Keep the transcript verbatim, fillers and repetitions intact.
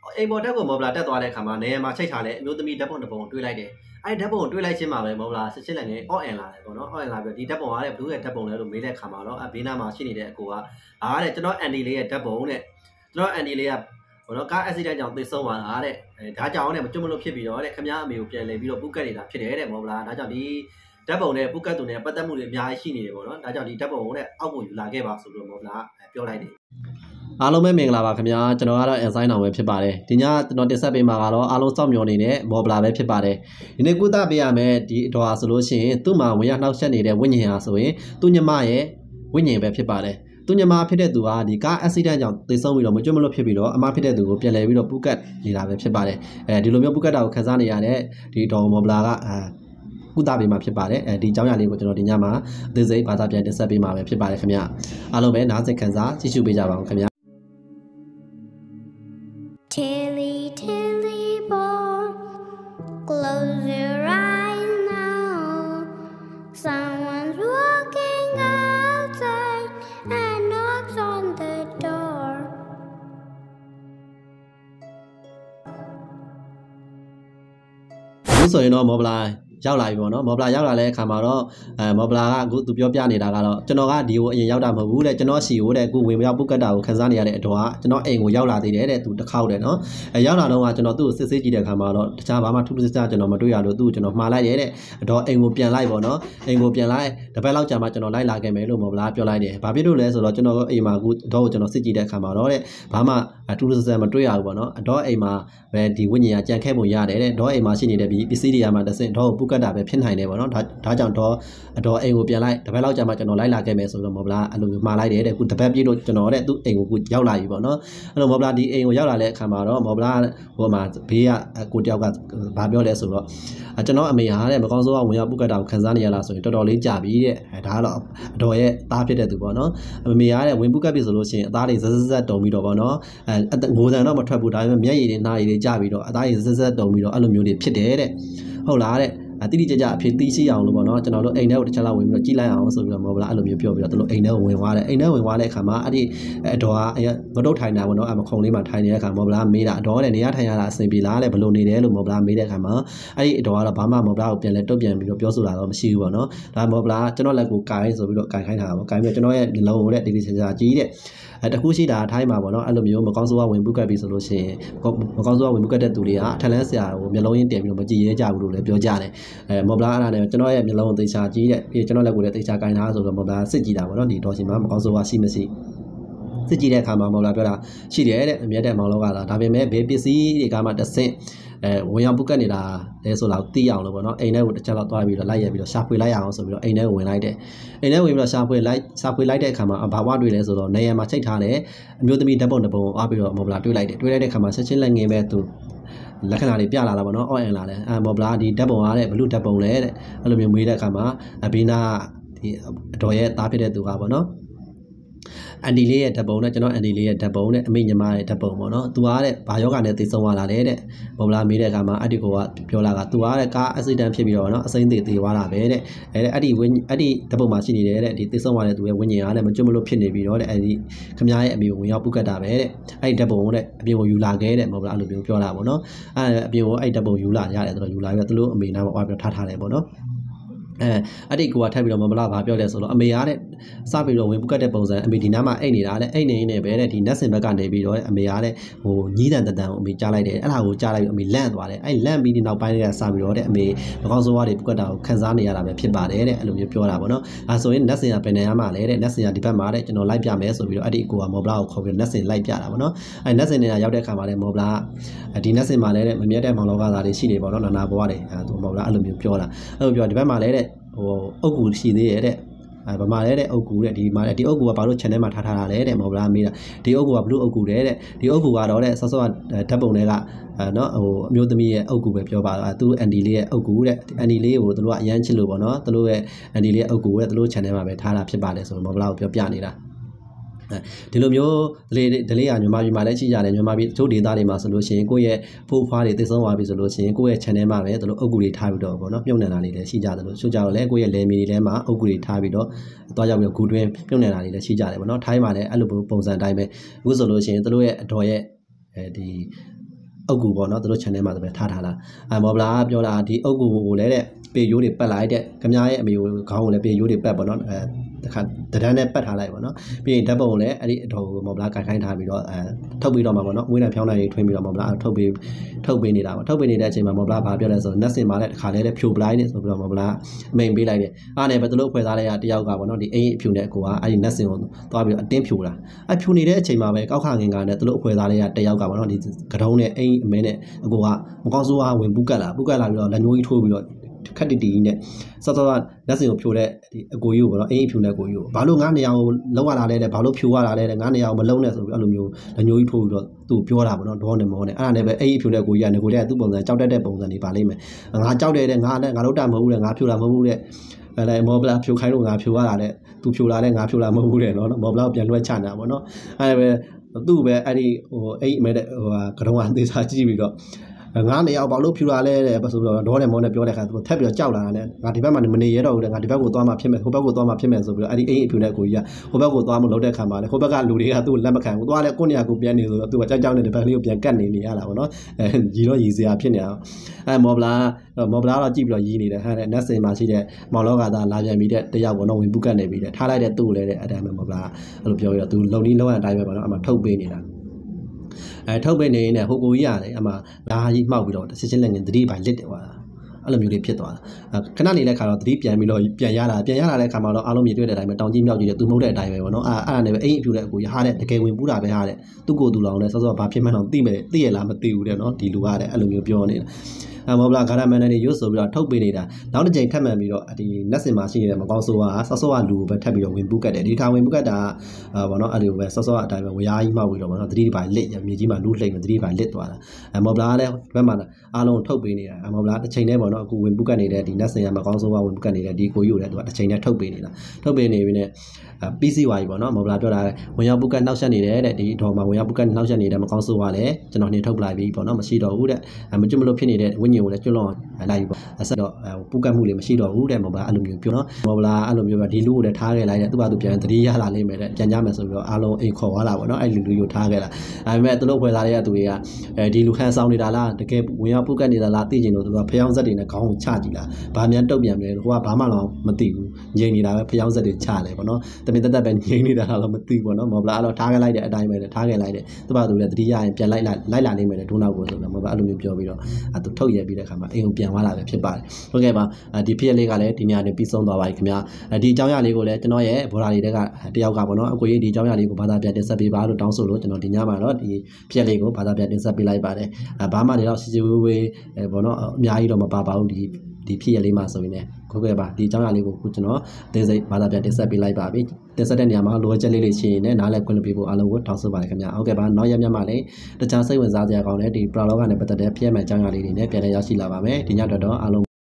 အိမ်ပေါ်တက်ကိုမော်ဘလာတက်သွားတဲ့ခါမှာနေရာမှာချိတ်ထားတဲ့အမျိုးသမီးဓာတ်ပုံတစ်ပုံတွေးလိုက်တယ်အဲ့ဓာတ်ပုံကိုတွေးလိုက်ချင်းမှာပဲမော်ဘလာစစ်စစ်လည်းငယ်အော့အန်လာတယ်ပေါ့နော်အော့အန်လာပြီးဒီဓာတ်ပုံကလည်းဘလူးရဲ့ဓာတ်ပုံလဲလို့မေးတဲ့ခါမှာတော့အဘေးနားမှာရှိနေတဲ့အကိုကအားတဲ့ကျွန်တော်အန်ဒီလေးရဲ့ဓာတ်ပုံနဲ့ကျွန်တော်အန်ဒီလေးကဘောနော်ကားအက်ဆီဒန့်ကြောင့်သေဆုံးသွားတာတဲ့ဒါကြောင့်လည်းမကျွတ်မလို့ဖြစ်ပြီးတော့တဲ့ခမည်းအမေကိုပြန်လဲပြီးတော့ပုကတ်နေတာဖြစ်တယ်တဲ့မော်ဘလာဒါကြောင့်ဒီဓာတ်ပုံနဲ့ပုကတ်သူနဲ့ပတ်သက်မှုတွေအများကြီးရှိနေတယ်ပေါ့နော်ဒါကြောင့်ဒီဓာတ်ပုံကိုလည်းအောက်ကိုယူလာခဲ့ပါဆိုပြီးတော့မော်ဘလာပြောလိုက်တယ်အားလုံးပဲမင်္ဂလာပါခင်ဗျာကျွန်တော်ကတော့ Ensign အောင်ပဲဖြစ်ပါတယ်ဒီညကျွန်တော်တင်ဆက်ပေးမှာကတော့အားလုံးစောင့်မျှော်နေတဲ့မော်ဘလာပဲဖြစ်ပါတယ်ဒီနေ့ကုသပေးရမယ်ဒီအတော်ဟာဆိုလို့ရှိရင်သူ့မှာဝင်ရနှောက်ယှက်နေတဲ့ဝိညာဉ်ဟာဆိုရင်သူ့ညမရဲ့ဝိညာဉ်ပဲဖြစ်ပါတယ်သူညမဖြစ်တဲ့သူကဒီကားအက်ဆီဒန့်ကြောင့်သေဆုံးပြီးတော့မကျွတ်မလွတ်ဖြစ်ပြီးတော့အမဖြစ်တဲ့သူကိုပြန်လဲပြီးတော့ပုကတ်နေတာပဲဖြစ်ပါတယ်အဲဒီလိုမျိုးပုကတ်တာကိုခန်းစားနေရတဲ့ဒီတော်မော်ဘလာကအာကုသပေးမှာဖြစ်ပါတယ်အဲဒီအကြောင်းအရာလေးကိုကျွန်တော်ဒီညမှာအသေးစိတ်ဘာသာပြန်တင်ဆက်ပေးမှာပဲဖြစ်ပါတယ်ခင်ဗျအားလုံးပဲနားဆင်ခန်းစားကြည့်ရှုပေးကြပါဦးခင်ဗျ Tilly, Tilly boy, close your eyes now. Someone's walking outside and knocks on the door. အခုဆိုရင်တော့မော်ဘလာရောက်လာပြီပေါ့နော်မော်ဘလာရောက်လာတဲ့အခါမှာတော့အဲမော်ဘလာကအခုသူပြောပြနေတာကတော့ကျွန်တော်ကဒီကိုအရင်ရောက်တာမဟုတ်ဘူးတဲ့ကျွန်တော်စီကိုတဲ့အခုဝင်ရောက်ပုတ်ကတ်တာကိုခန်းစားနေရတဲ့အတော်ကကျွန်တော်အိမ်ကိုရောက်လာသေးတယ်တဲ့သူတစ်ခေါက်တဲ့နော်အဲရောက်လာတော့ကကျွန်တော်သူ့ကိုစစ်ဆေးကြည့်တဲ့အခါမှာတော့တခြားဘာမှထူးထူးခြားခြားကျွန်တော်မတွေ့ရလို့သူ့ကိုကျွန်တော်မှားလိုက်တယ်တဲ့အတော်အိမ်ကိုပြန်လိုက်ပေါ့နော်အိမ်ကိုပြန်လိုက်တပတ်လောက်ကြာမှကျွန်တော်လိုက်လာခဲ့မယ်လို့မော်ဘလာပြောလိုက်တယ်ဘာဖြစ်လို့လဲဆိုတော့ကျွန်တော်အိမ်မှာအခုတော့ကိုကျွန်တော်စစ်ကြည့်တဲ့အခါမှာတော့တဲ့ဘာမှထူးထူးခြားခြားမတွေ့ရဘူးပေါ့နော်အတော်အိမ်မှာပဲဒီဝိညာဉ်ကကြံခဲ့ပုံရတယ်တဲ့တော့အိမ်မှာရှိနေတဲ့ပစ္စည်းတွေကမှတစ်စင်တော့ပုတ်ကတ်တာပဲဖြစ်နိုင်တယ်ပေါ့နော်ဒါဒါကြောင့်တော့အတော်အိမ်ကိုပြန်လိုက်တပတ်လောက်ကြာမှကျွန်တော်လိုက်လာခဲ့မယ်ဆိုတော့မော်ဘလာအဲ့လိုမျိုးမှားလိုက်တယ်တဲ့အခုတပတ်ပြည့်လို့ကျွန်တော်တဲ့သူ့အိမ်ကိုရောက်လာပြီပေါ့နော်အဲ့လိုမော်ဘလာဒီအိမ်ကိုရောက်လာတဲ့အခါမှာတော့မော်ဘလာဟိုမှာဘေးကကိုတယောက်ကဘာပြောလဲဆိုတော့ကျွန်တော်အမေဟာတဲ့မကောင်းဆိုးကဝင်ရောက်ပုတ်ကတ်တာကိုခန်းစားနေရလားဆိုရင်တော်တော်လေးကြာပြီတဲ့ဒါကတော့အတော်ရဲ့သားဖြစ်တဲ့သူပေါ့နော်အမေဟာတဲ့ဝင်ပုတ်ကတ်ပြီဆိုလို့ရှိရင်အသားတွေဇက်ဇက်ဇက်တုံပြီးတော့ပေါ့နော်အဲငိုတန်တော့မထွက်ဘူးဒါပေမဲ့မျက်ရည်တွေနှာရည်တွေကျပြီးတော့အသားတွေဇက်ဇက်တုံပြီးတော့အဲ့လိုမျိုးတွေဖြစ်တယ်တဲ့ဟုတ်လားတဲ့အတိတိကျကျအဖြစ်သိရှိအောင်လို့ပေါ့နော်ကျွန်တော်တို့အိမ်ထဲကိုတစ်ချက်လောက်ဝင်ပြီးတော့ကြည့်လိုက်အောင်ဆိုပြီးတော့မော်ဘလာအဲ့လိုမျိုးပြောပြီးတော့သူတို့အိမ်ထဲကိုဝင်သွားတယ်အိမ်ထဲဝင်သွားတဲ့အခါမှာအဲ့ဒီအတော်ကမတုတ်ထိုင်တာပေါ့နော်အမခုံလေးမှာထိုင်နေတဲ့အခါမော်ဘလာမေးတာအတော်နဲ့နေရာထိုင်ရတာအဆင်ပြေလားလေဘယ်လိုနေတယ်လို့မော်ဘလာမေးတဲ့အခါမှာအဲ့ဒီအတော်ကတော့ဘာမှမော်ဘလာကိုပြန်လဲတုတ်ပြန်ပြီးတော့ပြောဆိုတာတော့မရှိဘူးပေါ့နော်ဒါမော်ဘလာကျွန်တော်လက်ကိုကိုင်းဆိုပြီးတော့ကိုင်းခိုင်းတာပေါ့ကိုင်းပြီးတော့ကျွန်တော်ရဲ့နှလုံးကိုတဲ့ဒီဒီချာချာကြီးတဲ့အဲတခုရှိတာထိုင်းမှာပေါ့နော်အဲ့လိုမျိုးမကောင်းဆိုးကဝင်ပုတ်ကတ်ပြီဆိုလို့ရှိရင်မကောင်းဆိုးကဝင်ပုတ်ကတ်တဲ့သူတွေကအထက်လန်းဆရာကိုမျက်လုံးရင်းတင်ပြီးတော့မကြည့်ရဲကြဘူးလို့လည်းပြောကြတယ်အဲမော်ဘလာအဲ့ဒါနဲ့ကျွန်တော်ရဲ့မျက်လုံးကိုသေချာကြည့်တဲ့ပြီးကျွန်တော်လက်ကိုလည်းသေချာကိုင်းထားဆိုတော့မော်ဘလာစစ်ကြည့်တာပေါ့နော်ဒီတော်ရှင်မှာမကောင်းဆိုးကရှိမရှိစစ်ကြည့်တဲ့အခါမှာမော်ဘလာပြောတာရှိတယ်တဲ့အမြတ်တဲ့မောင်လောကသာဒါပေမဲ့ဘေးပစ္စည်းတွေကမှတစ်ဆင့်အဲဝင်ရောက်ပုတ်ကတ်နေတာလဲဆိုတော့သိအောင်လို့ပေါ့နော်အိမ်ထဲကိုတစ်ချက်လောက်သွားပြီးတော့လိုက်ရပြီးတော့ရှာဖွေလိုက်ရအောင်ဆိုပြီးတော့အိမ်ထဲကိုဝင်လိုက်တယ်အိမ်ထဲဝင်ပြီးတော့ရှာဖွေလိုက်ရှာဖွေလိုက်တဲ့အခါမှာဘာဝတွေ့လဲဆိုတော့နေရာမှာချိတ်ထားတဲ့အမျိုးသမီးဓာတ်ပုံတစ်ပုံကိုအားပြီးတော့မော်ဘလာတွေ့လိုက်တယ်တွေ့လိုက်တဲ့အခါမှာချက်ချင်းလက်ငင်းပဲသူလက္ခဏာတွေပြလာတာပေါ့နော်အော်အန်လာတယ်အဲမော်ဘလာဒီဓာတ်ပုံအားတဲ့ဘလူးဓာတ်ပုံလဲတဲ့အဲ့လိုမျိုးမေးတဲ့အခါမှာအဘီနာဒီအတော်ရဲ့သားဖြစ်တဲ့သူကပေါ့နော်အန်ဒီလေးရဲ့ဓာတ်ပုံနဲ့ကျွန်တော်အန်ဒီလေးရဲ့ဓာတ်ပုံနဲ့အမိညီမရဲ့ဓာတ်ပုံပေါ့နော်သူကတဲ့ဘာယောဂနဲ့သိဆုံးသွားလာတယ်တဲ့မော်ဘလာမေးတဲ့အခါမှာအဒီကိုကပြောလာကသူကတဲ့ကားအက်ဆီဒန့်ဖြစ်ပြီးတော့နော်အစိမ့်သေးသေးသွားတာပဲတဲ့အဲအဲ့ဒီအဲ့ဒီဓာတ်ပုံမှာရှိနေတဲ့တဲ့ဒီသိဆုံးသွားတဲ့သူရဲ့ဝိညာဉ်အားလည်းမကျွတ်မလို့ဖြစ်နေပြီးတော့တဲ့အဲ့ဒီခမရဲ့အမေကိုဝင်ရောက်ပုတ်ကတ်တာပဲတဲ့အဲ့ဒီဓာတ်ပုံနဲ့အပြင်ကိုယူလာခဲ့တဲ့မော်ဘလာအဲ့လိုမျိုးပြောတာပေါ့နော်အဲ့အပြင်ကိုအဲ့ဓာတ်ပုံယူလာရတယ်ဆိုတော့ယူလာပြီးတော့သူတို့အမေနားမှာဝါပြီးထားထားတယ်ပေါ့နော်အဲအဲ့ဒီကိုကထပ်ပြီးတော့မော်ဘလာဘာပြောလဲဆိုတော့အမေအားတဲ့စပြီးတော့ဝင်ပုတ်ကတ်တဲ့ပုံစံအမေဒီနားမှာအိတ်နေတာတဲ့အိတ်နေနေပဲတဲ့ဒီနက်စင်ဘက်ကနေပြီးတော့အမေအားတဲ့ဟိုညီးတန်တန်ကိုအမေကြားလိုက်တယ်အဲ့ဒါကိုကြားလိုက်ပြီးအမေလန့်သွားတယ်အဲ့လန့်ပြီးဒီနောက်ပိုင်းကစပြီးတော့တဲ့အမေမကောင်းဆိုးဝါးတွေပုတ်ကတ်တာကိုခန်းစားနေရတာပဲဖြစ်ပါတယ်တဲ့အဲ့လိုမျိုးပြောတာပေါ့နော်အဲဆိုရင်နက်စင်ကဘယ်နေရာမှာလဲတဲ့နက်စင်ကဒီဘက်မှာတဲ့ကျွန်တော်လိုက်ပြမယ်ဆိုပြီးတော့အဲ့ဒီအကိုကမော်ဘလာကိုခေါ်ပြီးနက်စင်လိုက်ပြတာပေါ့နော်အဲနက်စင်နေရာရောက်တဲ့ခါမှာလဲမော်ဘလာဒီနက်စင်မှာလဲတဲ့မမြတ်တဲ့မောင်လောကသားတွေရှိနေပေါ့နော်နာနာဘွားတွေအဲသူမော်ဘလာအဲ့လိုမျိုးပြောတာအဲ့လိုပြောဒီဘက်မှာလဲတဲ့ဟိုအုတ်ကူရှိသေးရဲ့တဲ့အဲဗမာလဲတဲ့အုတ်ကူတဲ့ဒီမှာဒီအုတ်ကူကဘာလို့ channel မှာထားထားတာလဲတဲ့မော်ဘလာမေးတာဒီအုတ်ကူကဘလို့အုတ်ကူတဲ့တဲ့ဒီအုတ်ကူကတော့တဲ့ဆော့ဆော့ဓာတ်ပုံတွေကအဲနော်ဟိုအမျိုးသမီးရဲ့အုတ်ကူပဲပြောပါတော့သူအန်ဒီလေးရဲ့အုတ်ကူတဲ့အန်ဒီလေးကိုသူတို့ကအရန်ချစ်လို့ပေါ့နော်သူတို့ရဲ့အန်ဒီလေးရဲ့အုတ်ကူတဲ့သူတို့ channel မှာပဲထားတာဖြစ်ပါတယ်ဆိုတော့မော်ဘလာကိုပြောပြနေတာဒီလိုမျိုးဒလေးဒလေးကမြန်မာပြည်မှာလည်းရှိကြတယ်မြန်မာပြည်တချို့ဒေသတွေမှာဆိုလို့ရှိရင်ကိုယ့်ရဲ့ဖိုးဖွားတွေသိဆုံးသွားပြီဆိုလို့ရှိရင်ကိုယ့်ရဲ့ channel မှာပဲသူတို့အုတ်ကူတွေထားပြီးတော့ပေါ့နော်မြုပ်နေတာတွေလည်းရှိကြတယ်လို့ဆိုကြတော့လေကိုယ့်ရဲ့လယ်မီတွေထဲမှာအုတ်ကူတွေထားပြီးတော့သွားရောက်ပြီးတော့ဂူတွင်းမြုပ်နေတာတွေလည်းရှိကြတယ်ပေါ့နော်ထိုင်းမှာလည်းအဲ့လိုပုံစံအတိုင်းပဲအခုဆိုလို့ရှိရင်သူတို့ရဲ့အတော်ရဲ့အဲဒီအုတ်ကူပေါ့နော်သူတို့ channel မှာပဲထားထားလားအဲမော်ဘလာပြောတာဒီအုတ်ကူကိုလည်းတဲ့ပေရိုးတွေပတ်လိုက်တဲ့ခင်ဗျားရဲ့အမေကိုခေါင်းကိုလည်းပေရိုးတွေပတ်ပေါ့နော်အဲတခါတဒန်းနဲ့ပတ်ထားလိုက်ပေါ့နော်ပြီးရင်ဓာတ်ပုံကိုလည်းအဲ့ဒီအတော်ကိုမော်ဘလာကခိုင်းထားပြီးတော့အဲထုတ်ပြီးတော့မှာပေါ့နော်ငွေနဲ့ဖြောင်းနိုင်ထွင်းပြီးတော့မော်ဘလာထုတ်ပြီးထုတ်ပေးနေတာပေါ့ထုတ်ပေးနေတဲ့အချိန်မှာမော်ဘလာဘာပြောလဲဆိုတော့နက်စင်မှာလည်းတခါလဲဖြိုပလိုက်နေဆိုပြီးတော့မော်ဘလာအမိန်ပေးလိုက်တယ်အားနဲ့ပဲသူတို့ဖွဲ့သားတွေကတယောက်ကပေါ့နော်ဒီအိမ်အဖြူနဲ့ကိုကအဲ့ဒီနက်စင်ကိုသွားပြီးတော့အတင်းဖြိုတာအဲ့ဖြိုနေတဲ့အချိန်မှာပဲကောက်ခငင်ကနဲ့သူတို့အဖွဲ့သားတွေကတယောက်ကပေါ့နော်ဒီကတုံးနဲ့အိမ်အမဲနဲ့အကိုကမကောင်းဆိုးအားဝင်ပူးကတ်လာပူးကတ်လာပြီးတော့လက်ညှိုးကြီးထိုးပြီးတော့ခက်တီတီနဲ့စောစောကလက်စင်ကိုဖြိုတဲ့ဒီအကိုကြီးကိုပေါ့နော်အိမ်အဖြူနဲ့အကိုကြီးကိုဘာလို့ငါးနေရာကိုလောက်ရတာလဲတဲ့ဘာလို့ဖြိုရတာလဲတဲ့ငါးနေရာကိုမလုံးနဲ့ဆိုပြီးအဲ့လိုမျိုးလက်ညှိုးကြီးထိုးပြီးတော့သူ့ပြောတာပေါ့နော်ဒေါနဲ့မောနဲ့အဲ့ဒါနဲ့ပဲအိမ်အဖြူနဲ့အကိုကြီးကငကိုတဲ့သူ့ပုံစံကြောက်တတ်တဲ့ပုံစံတွေပါလိမ့်မယ်ငါကြောက်တယ်တဲ့ငါလည်းငါတို့တာမဟုတ်ဘူးတဲ့ငါဖြိုတာမဟုတ်ဘူးတဲ့အဲ့လေမော်ဘလာဖြိုခိုင်းလို့ငါဖြိုရတာတဲ့သူဖြိုလာတဲ့ငါဖြိုလာမဟုတ်ဘူးတဲ့နော်မော်ဘလာပြန်လွှဲချနေတာပေါ့နော်အဲ့ဒါပဲသူ့ပဲအဲ့ဒီဟိုအိမ်မဲတဲ့ဟိုကတုံးအသေးစားကြည့်ပြီးတော့ငါးနေရာဘာလို့ဖြူလာလဲတဲ့ဆိုတော့ဒေါနဲ့မောနဲ့ပြောတဲ့ခါသူထက်ပြီးတော့ကြောက်လာတယ်ငါဒီဘက်မှာမနေရတော့ဘူးတဲ့ငါဒီဘက်ကိုသွားမှဖြစ်မယ်ဟိုဘက်ကိုသွားမှဖြစ်မယ်ဆိုပြီးတော့အဲ့ဒီအိမ်အဖြူနဲ့ကိုကြီးကဟိုဘက်ကိုသွားမှလုပ်တဲ့ခါမှာလေဟိုဘက်ကလူတွေကသူ့လက်မခံဘူးသွားလဲကိုနေရာကိုပြန်နေဆိုတော့သူကကြောက်ကြောက်နေတဲ့ဘက်လေးကိုပြန်ကတ်နေနေရတာပေါ့နော်အဲရီတော့ရီစရာဖြစ်နေတာအဲမော်ဘလာမော်ဘလာတော့ကြည့်ပြီးတော့ရီနေတယ်ဟာတဲ့နက်စင်မှာရှိတဲ့မော်လောကသားလာပြန်ပြီးတဲ့တယောက်ပေါ့နော်ဝင်ပုကတ်နေပြီးတဲ့ထားလိုက်တဲ့သူ့လည်းတဲ့အတိုင်းပဲမော်ဘလာအဲ့လိုပြောပြီးတော့သူလုံနီးလုံရအတိုင်းပဲပေါ့နော်အမှထုတ်ပေးနေတာအဲထုတ်ပေးနေနေဟိုကိုကြီးရတယ်အမှဒါကြီးမှောက်ပြီးတော့စစ်ချင်းလက်ငင်သတိပိုင်းလစ်တယ်ကွာအဲ့လိုမျိုးတွေဖြစ်သွားတာခဏနေတဲ့ခါတော့သတိပြန်ပြီးတော့ပြန်ရတာပြန်ရလာတဲ့ခါမှာတော့အားလုံးမြင်တွေ့တဲ့အတိုင်းပဲတောင်ကြီးမြောက်ကြီးတဲ့သူမဟုတ်တဲ့အတိုင်းပဲပေါ့နော်အဲ့အဲ့ဒါနဲ့ပဲအိမ်အပြူတဲ့အကိုရဟာတဲ့တကယ်ဝင်ပူးတာပဲဟာတဲ့သူ့ကိုယ်သူလောင်နဲ့စောစောဘာဖြစ်မှန်းတော့သိမယ်သိရလားမသိဘူးတဲ့နော်ဒီလူကတဲ့အဲ့လိုမျိုးပြောနေတာအမော်ဘလာဂါရမန်နယ်တွေရွတ်ဆိုပြီးတော့ထုတ်ပေးနေတာနောက်တစ်ချိန်ထပ်မှန်ပြီးတော့ဒီနက်စင်မှာရှိနေတဲ့မကောင်းဆိုးကဆော့ဆော့ကလူပဲထပ်ပြီးတော့ဝင်ပူးကတ်တယ်ဒီခါဝင်ပူးကတ်တာဘောနော်အဲ့လိုပဲဆော့ဆော့အတိုင်းပဲဝရားကြီးမှောက်ပြီးတော့ဘောနော်သတိပိုင်းလစ်မြေကြီးမှာလူးလှိမ့်မယ်သတိပိုင်းလစ်သွားတာအမော်ဘလာလည်းဘက်မှာအားလုံးထုတ်ပေးနေတာအမော်ဘလာတစ်ချိန်နဲ့ဘောနော်အခုဝင်ပူးကတ်နေတဲ့ဒီနက်စင်ကမကောင်းဆိုးကဝင်ပူးကတ်နေတဲ့ဒီကိုယူလည်းသူကတစ်ချိန်နဲ့ထုတ်ပေးနေတာထုတ်ပေးနေပြီးနဲ့ပီစီဝါကြီးပေါ့နော်မော်ဘလာပြောတာဝင်ရောက်ပူးကတ်နှောက်ယှက်နေတယ်တဲ့ဒီဒေါ်မှာဝင်ရောက်ပူးကတ်နှောက်ယှက်နေတဲ့မကောင်းဆိုးကလည်းကျွန်တော်နှင်ထုတ်ပလိုက်ပြီပေါ့နော်မရှိတော့ဘူးတဲ့မကျွတ်မလို့ဖြစ်နေတဲ့ဝိညာဉ်ကိုလည်းကျွတ်လောလိုက်ပေါ့အဆက်တော့ပူကတ်မှုလေးမရှိတော့ဘူးတဲ့မော်ဘလာအဲ့လိုမျိုးပြောနော်မော်ဘလာအဲ့လိုမျိုးပဲဒီလူကိုလည်းထားခဲ့လိုက်တဲ့သူ့ဘာသူပြန်သတိရလာလိမ့်မယ်တဲ့ပြန်ကြမယ်ဆိုပြီးတော့အားလုံးအိမ်ခေါ်သွားလာပေါ့နော်အဲ့လူလူကိုထားခဲ့လာဒါပေမဲ့သူတို့ဖွဲ့သားတွေကသူတွေကအဲဒီလူခန်းဆောင်နေတာလားတကယ်ဝင်ရောက်ပူကတ်နေတာလားသိကျင်လို့သူကဖျောင်းဆက်တွေနဲ့ခေါင်းကိုချကြည့်လာဘာမှတုတ်ပြန်တယ်ဟိုကဘာမှတော့မသိဘူးငြိမ်နေတာပဲဖျောင်းဆက်တွေချတယ်ပေါ့နော်တမင်တက်တက်ပဲငြိမ်နေတာလားမသိဘူးပေါ့နော်မော်ဘလာအဲ့တော့ထားခဲ့လိုက်တဲ့အတိုင်းပဲထားခဲ့လိုက်တယ်သူ့ဘာသူလည်းသတိရရင်ပြန်လိုက်လိုက်လိုက်လာလိမ့်မယ်တဲ့ဒုနောက်ကိုဆိုတော့မော်ဘလာအဲ့လိုမျိုးပြောပြီးတော့အဲသူထုတ်ရပြီးတဲ့အခါမှာအိမ်ကိုပြန်သွားလာပဲဖြစ်ပါတယ်ဟုတ်ကဲ့ပါဒီဖြစ်ရလေးကလည်းဒီညနေပြီးဆုံးသွားပါပြီခင်ဗျာဒီအကြောင်းအရာလေးကိုလည်းကျွန်တော်ရဲ့ဘော်ဒါလေးတွေကတယောက်ကပေါ့နော်အကိုကြီးဒီအကြောင်းအရာလေးကိုဘာသာပြန်တင်ဆက်ပေးပါလို့တောင်းဆိုလို့ကျွန်တော်ဒီညမှာတော့ဒီဖြစ်ရလေးကိုဘာသာပြန်တင်ဆက်ပေးလိုက်ပါတယ်ဘာမှလည်းတော့စီစီဝေးဝေးပေါ့နော်အများကြီးတော့မပါပါဘူးဒီဒီဖြစ်ရလေးမှာဆိုရင်လည်းဟုတ်ကဲ့ပါဒီအကြောင်းအရာလေးကိုခုကျွန်တော်သိစိတ်ဘာသာပြန်တင်ဆက်ပေးလိုက်ပါပြီတင်ဆက်တဲ့နေရာမှာလိုအပ်ချက်လေးတွေရှိရင်လည်းနားလည်ခွင့်ပေးဖို့အားလုံးကိုတောင်းဆိုပါတယ်ခင်ဗျာဟုတ်ကဲ့ပါနောက်ရက်မြတ်မှာလည်းတခြားစိတ်ဝင်စားစရာကောင်းတဲ့ဒီပရာလောကနဲ့ပတ်သက်တဲ့ဖြစ်ရမယ့်အကြောင်းအရာလေးတွေနဲ့ပြန်လည်ရရှိလာပါမယ်ဒီညတော့တော့အားလုံး